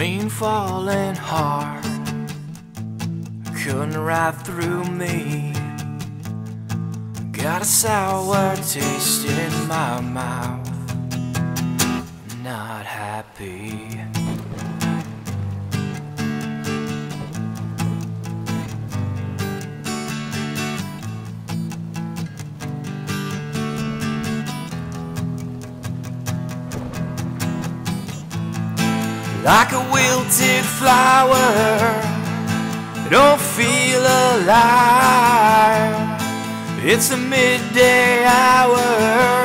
Rain falling hard, cutting right through me. Got a sour taste in my mouth, not happy. Like a wilted flower, I don't feel alive. It's the midday hour,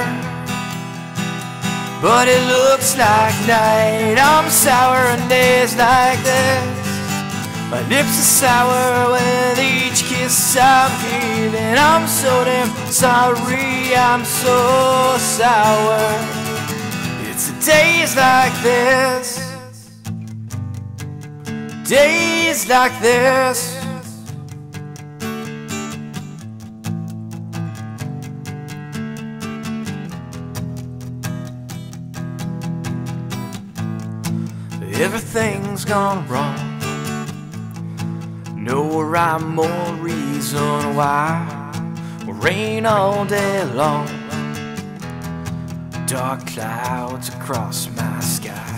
but it looks like night. I'm sour on days like this. My lips are sour with each kiss I'm giving. I'm so damn sorry, I'm so sour. It's the days like this, days like this. Everything's gone wrong, no rhyme or reason why. Rain all day long, dark clouds across my sky.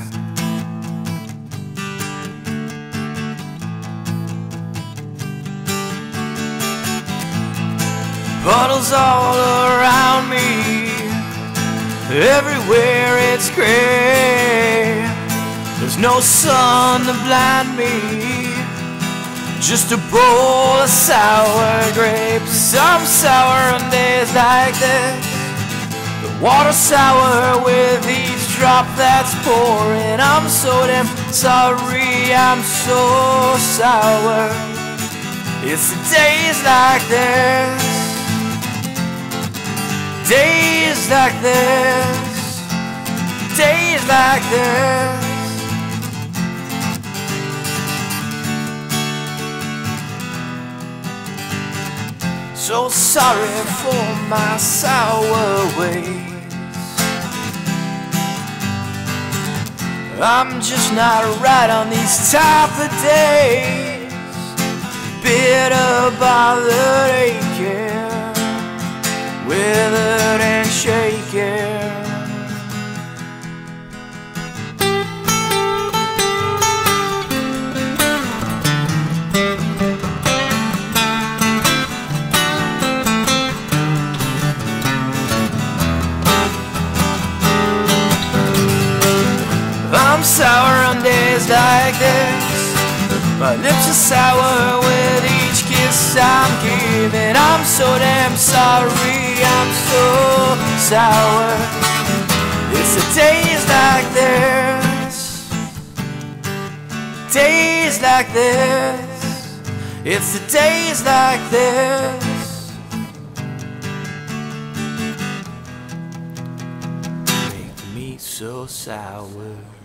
Puddles all around me, everywhere it's gray. There's no sun to blind me, just a bowl of sour grapes. I'm sour on days like this. The water's sour with each drop that's pouring. I'm so damn sorry, I'm so sour. It's the days like this, days like this, days like this. So sorry for my sour ways. I'm just not right on these type of days. Bitter, bothered, aching, withered and shaking. I'm sour on days like this. My lips are sour with each kiss I'm giving. I'm so damn sorry, I'm so sour. It's the days like this, days like this. It's the days like this. Make me so sour.